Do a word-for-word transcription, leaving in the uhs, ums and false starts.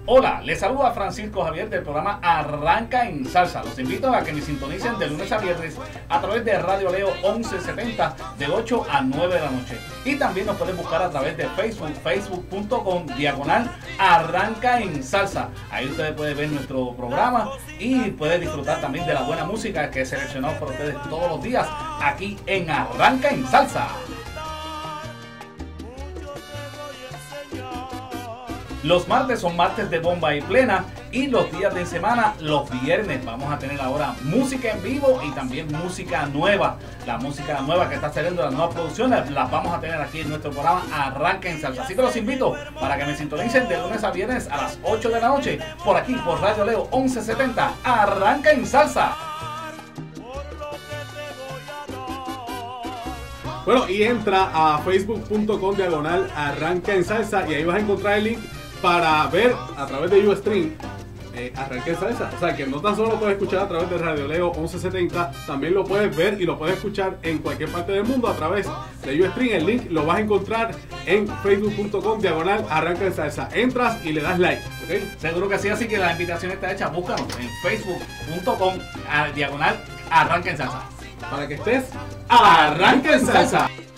Hola, les saluda Francisco Javier del programa Arranca en Salsa. Los invito a que me sintonicen de lunes a viernes a través de Radio Leo once setenta de ocho a nueve de la noche. Y también nos pueden buscar a través de Facebook, facebook punto com diagonal Arranca en Salsa. Ahí ustedes pueden ver nuestro programa y pueden disfrutar también de la buena música que he seleccionado para ustedes todos los días aquí en Arranca en Salsa. Los martes son martes de bomba y plena y los días de semana, los viernes, vamos a tener ahora música en vivo y también música nueva. La música nueva que está saliendo, las nuevas producciones, las vamos a tener aquí en nuestro programa Arranca en Salsa. Así que los invito para que me sintonicen de lunes a viernes a las ocho de la noche por aquí, por Radio Leo once setenta, Arranca en Salsa. Bueno, y entra a facebook punto com diagonal Arranca en Salsa y ahí vas a encontrar el link para ver a través de Ustream eh, Arranca en Salsa. O sea que no tan solo lo puedes escuchar a través de Radio Leo once setenta, también lo puedes ver y lo puedes escuchar en cualquier parte del mundo a través de Ustream. El link lo vas a encontrar en facebook punto com diagonal Arranca en Salsa. Entras y le das like, ¿okay? Seguro que sí, así que la invitación está hecha. Búscanos en facebook punto com diagonal Arranca en Salsa. Para que estés Arranca en Salsa.